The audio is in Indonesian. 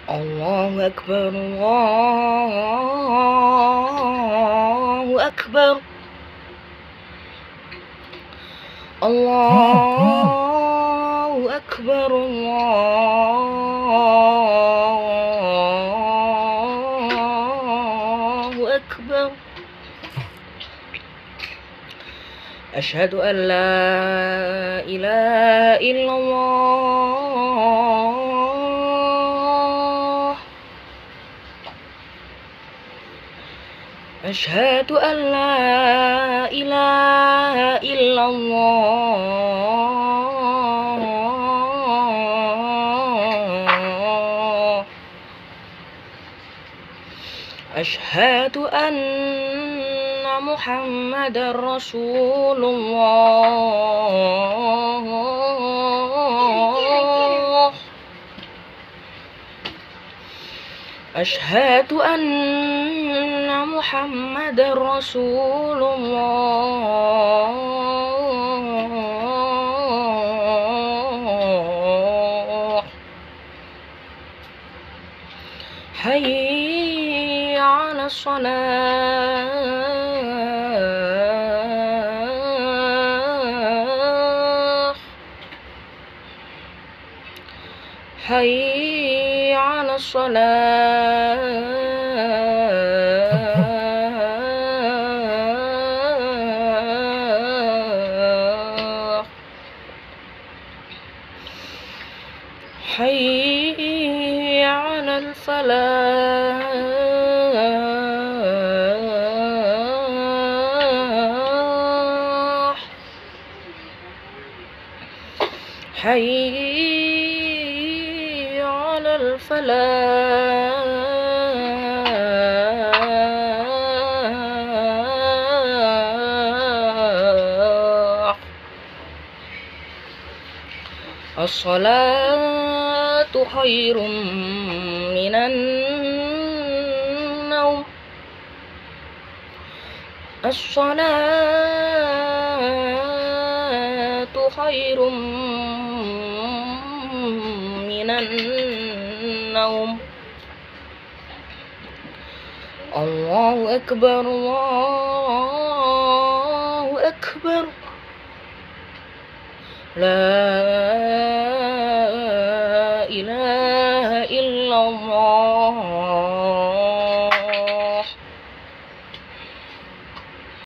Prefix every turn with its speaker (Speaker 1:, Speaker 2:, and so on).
Speaker 1: Allahu Akbar, Allahu Akbar, Allahu Akbar, Allahu Akbar. Asyhadu an la ilaha illallah. Asyhadu an la ilaha illallah. Asyhadu anna Muhammadar Rasulullah. Asyhadu anna Muhammadar Rasulullah. Hayya 'ala shalah. Hayya 'ala shalah. Hayya 'alal falah. Hayya 'alal falah. As-salatu khairum minan naum. As-salatu khairum minan naum. Allahu Akbar, Allahu Akbar. La